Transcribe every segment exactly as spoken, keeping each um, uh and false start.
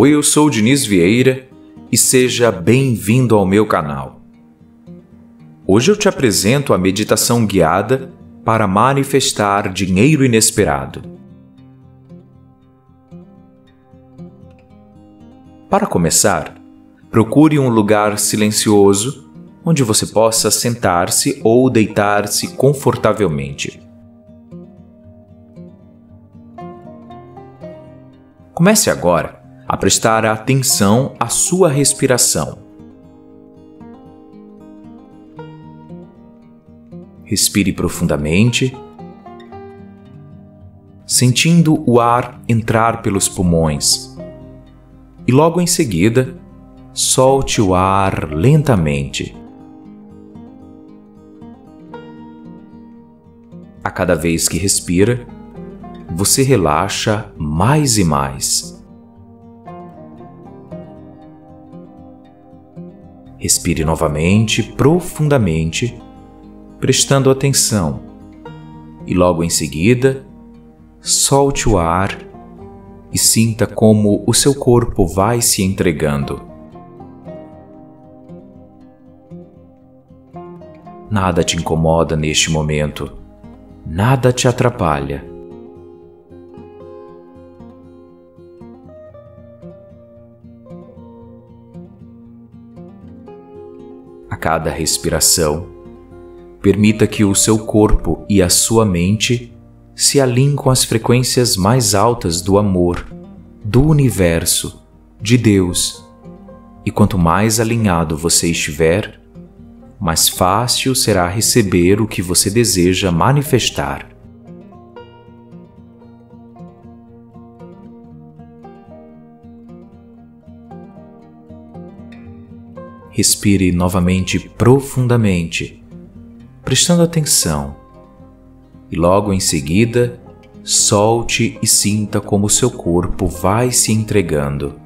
Oi, eu sou o Diniz Vieira e seja bem-vindo ao meu canal. Hoje eu te apresento a meditação guiada para manifestar dinheiro inesperado. Para começar, procure um lugar silencioso onde você possa sentar-se ou deitar-se confortavelmente. Comece agora a prestar atenção à sua respiração. Respire profundamente, sentindo o ar entrar pelos pulmões. E logo em seguida, solte o ar lentamente. A cada vez que respira, você relaxa mais e mais. Respire novamente, profundamente, prestando atenção. E logo em seguida, solte o ar e sinta como o seu corpo vai se entregando. Nada te incomoda neste momento. Nada te atrapalha. A cada respiração, permita que o seu corpo e a sua mente se alinhem com as frequências mais altas do amor, do universo, de Deus. E quanto mais alinhado você estiver, mais fácil será receber o que você deseja manifestar. Respire novamente profundamente, prestando atenção, e logo em seguida, solte e sinta como o seu corpo vai se entregando.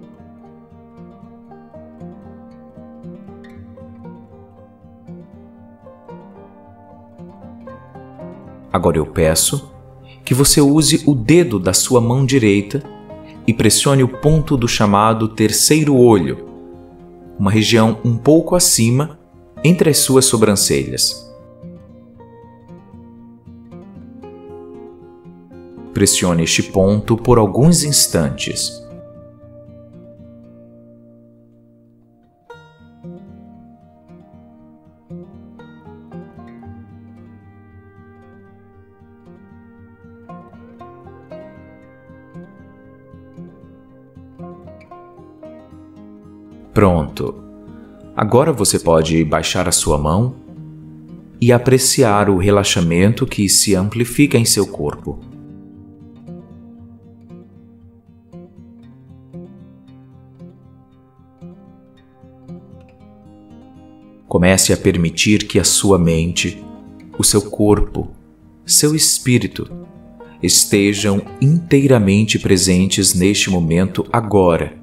Agora eu peço que você use o dedo da sua mão direita e pressione o ponto do chamado terceiro olho, uma região um pouco acima entre as suas sobrancelhas. Pressione este ponto por alguns instantes. Pronto. Agora você pode baixar a sua mão e apreciar o relaxamento que se amplifica em seu corpo. Comece a permitir que a sua mente, o seu corpo, seu espírito estejam inteiramente presentes neste momento agora.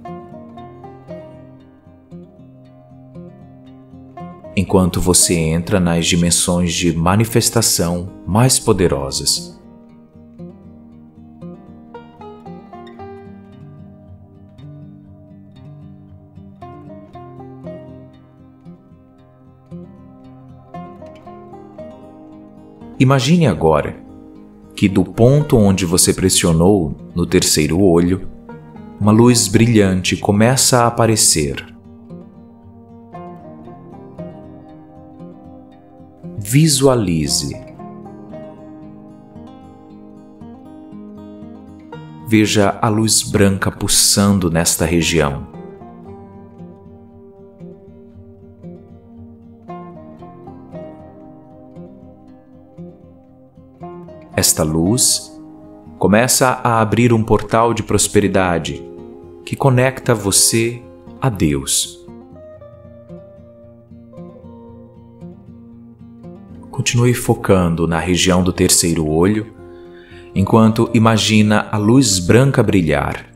Enquanto você entra nas dimensões de manifestação mais poderosas. Imagine agora que do ponto onde você pressionou no terceiro olho, uma luz brilhante começa a aparecer. Visualize. Veja a luz branca pulsando nesta região. Esta luz começa a abrir um portal de prosperidade que conecta você a Deus. Continue focando na região do terceiro olho, enquanto imagina a luz branca brilhar.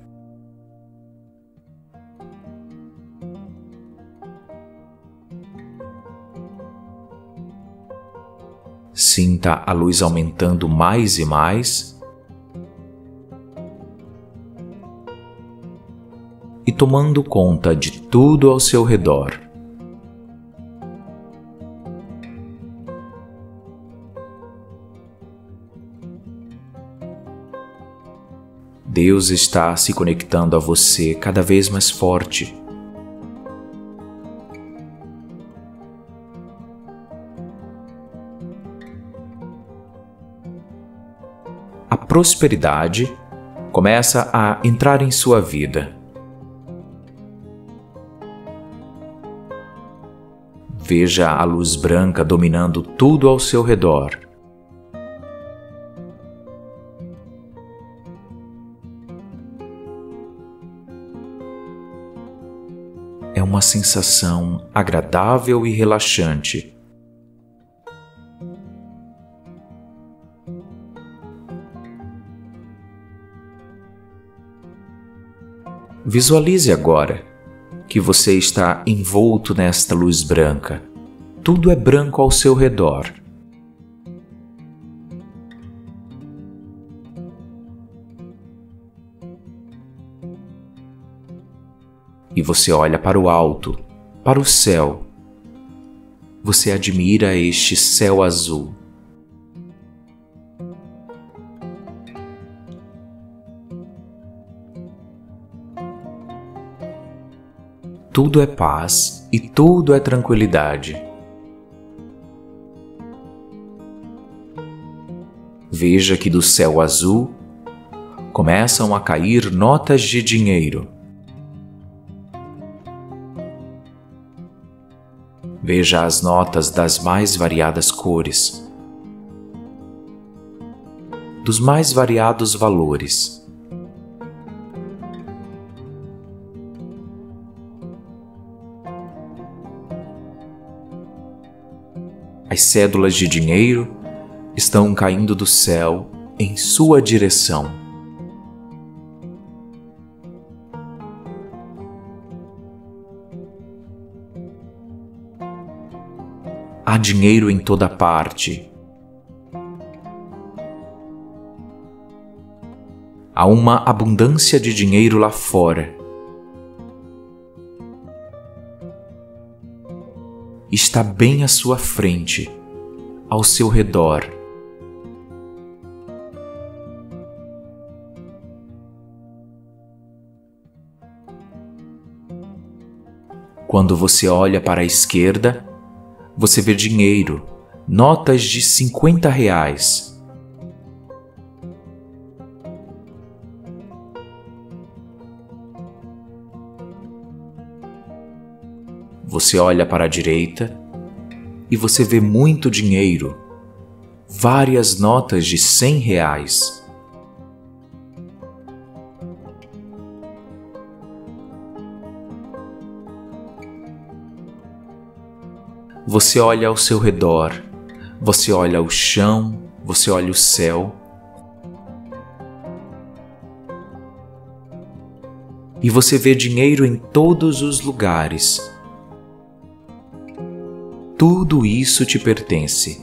Sinta a luz aumentando mais e mais, e tomando conta de tudo ao seu redor. Deus está se conectando a você cada vez mais forte. A prosperidade começa a entrar em sua vida. Veja a luz branca dominando tudo ao seu redor. É uma sensação agradável e relaxante. Visualize agora que você está envolto nesta luz branca. Tudo é branco ao seu redor. E você olha para o alto, para o céu. Você admira este céu azul. Tudo é paz e tudo é tranquilidade. Veja que do céu azul começam a cair notas de dinheiro. Veja as notas das mais variadas cores, dos mais variados valores. As cédulas de dinheiro estão caindo do céu em sua direção. Há dinheiro em toda parte. Há uma abundância de dinheiro lá fora. Está bem à sua frente, ao seu redor. Quando você olha para a esquerda, você vê dinheiro, notas de cinquenta reais. Você olha para a direita e você vê muito dinheiro, várias notas de cem reais. Você olha ao seu redor, você olha o chão, você olha o céu. E você vê dinheiro em todos os lugares. Tudo isso te pertence.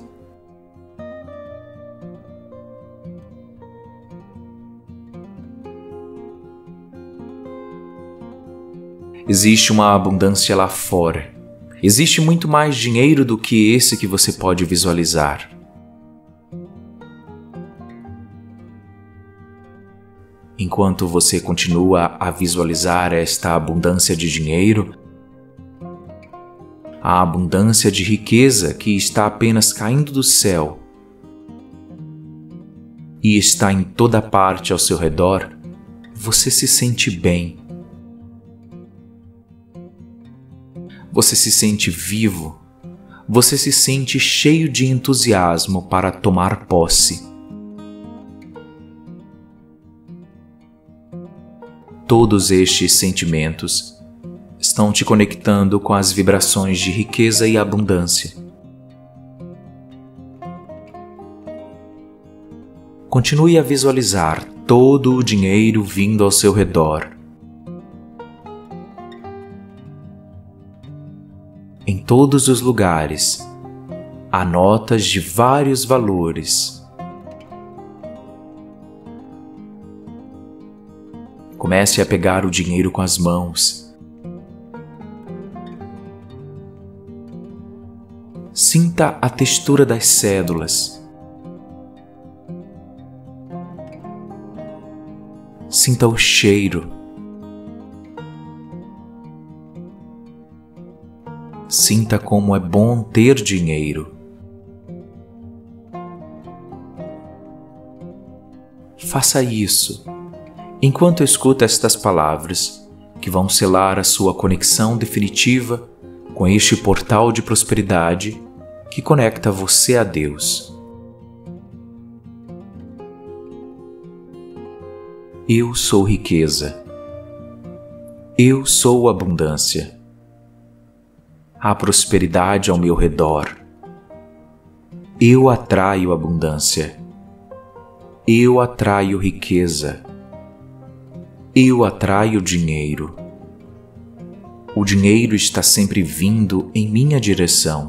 Existe uma abundância lá fora. Existe muito mais dinheiro do que esse que você pode visualizar. Enquanto você continua a visualizar esta abundância de dinheiro, a abundância de riqueza que está apenas caindo do céu e está em toda parte ao seu redor, você se sente bem. Você se sente vivo, você se sente cheio de entusiasmo para tomar posse. Todos estes sentimentos estão te conectando com as vibrações de riqueza e abundância. Continue a visualizar todo o dinheiro vindo ao seu redor. Em todos os lugares, há notas de vários valores. Comece a pegar o dinheiro com as mãos. Sinta a textura das cédulas. Sinta o cheiro. Sinta como é bom ter dinheiro. Faça isso enquanto escuta estas palavras que vão selar a sua conexão definitiva com este portal de prosperidade que conecta você a Deus. Eu sou riqueza. Eu sou abundância. Há prosperidade ao meu redor. Eu atraio abundância. Eu atraio riqueza. Eu atraio dinheiro. O dinheiro está sempre vindo em minha direção.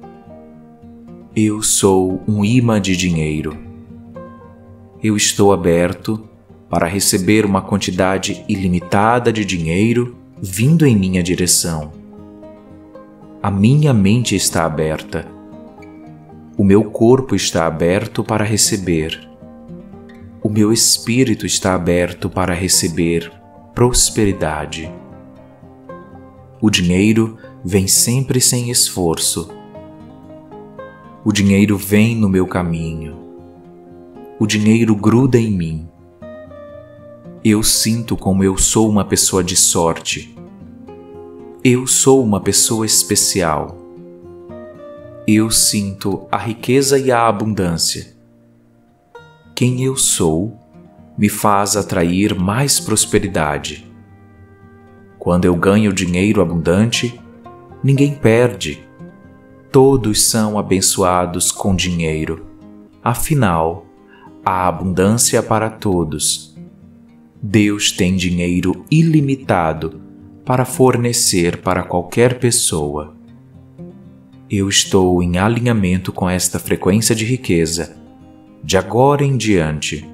Eu sou um imã de dinheiro. Eu estou aberto para receber uma quantidade ilimitada de dinheiro vindo em minha direção. A minha mente está aberta. O meu corpo está aberto para receber. O meu espírito está aberto para receber prosperidade. O dinheiro vem sempre sem esforço. O dinheiro vem no meu caminho. O dinheiro gruda em mim. Eu sinto como eu sou uma pessoa de sorte. Eu sou uma pessoa especial. Eu sinto a riqueza e a abundância. Quem eu sou me faz atrair mais prosperidade. Quando eu ganho dinheiro abundante, ninguém perde. Todos são abençoados com dinheiro. Afinal, há abundância para todos. Deus tem dinheiro ilimitado para fornecer para qualquer pessoa. Eu estou em alinhamento com esta frequência de riqueza, de agora em diante.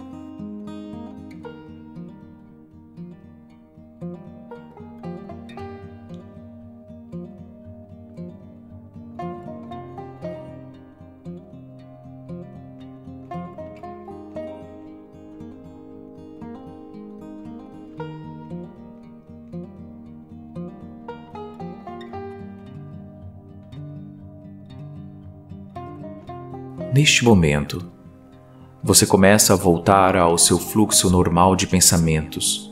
Neste momento, você começa a voltar ao seu fluxo normal de pensamentos.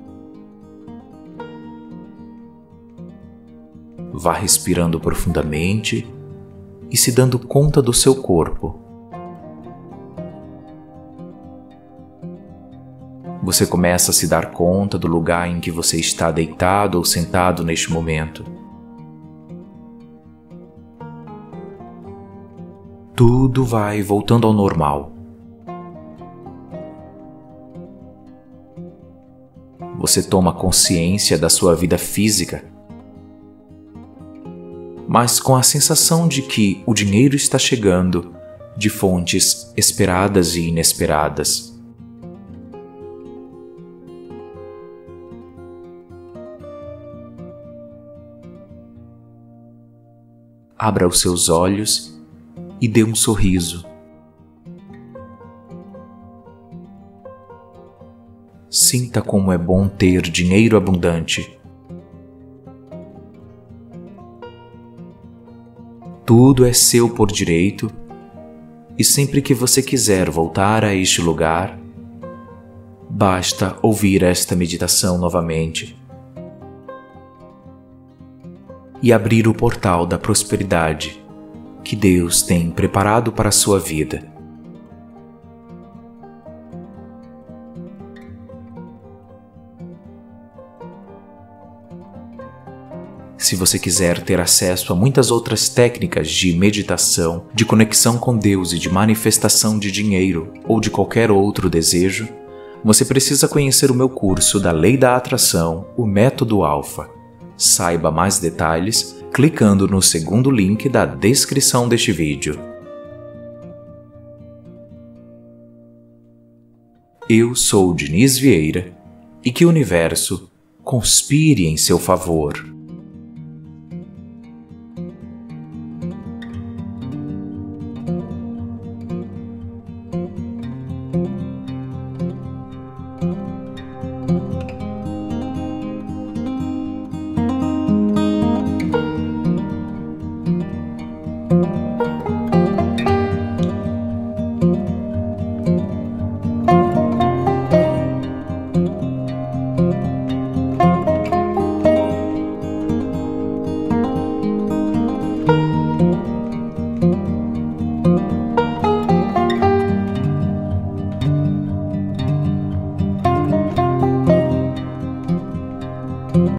Vá respirando profundamente e se dando conta do seu corpo. Você começa a se dar conta do lugar em que você está deitado ou sentado neste momento. Tudo vai voltando ao normal. Você toma consciência da sua vida física, mas com a sensação de que o dinheiro está chegando de fontes esperadas e inesperadas. Abra os seus olhos e dê um sorriso. Sinta como é bom ter dinheiro abundante. Tudo é seu por direito, e sempre que você quiser voltar a este lugar, basta ouvir esta meditação novamente e abrir o portal da prosperidade que Deus tem preparado para a sua vida. Se você quiser ter acesso a muitas outras técnicas de meditação, de conexão com Deus e de manifestação de dinheiro ou de qualquer outro desejo, você precisa conhecer o meu curso da Lei da Atração, o Método Alfa. Saiba mais detalhes clicando no segundo link da descrição deste vídeo. Eu sou Diniz Vieira e que o universo conspire em seu favor.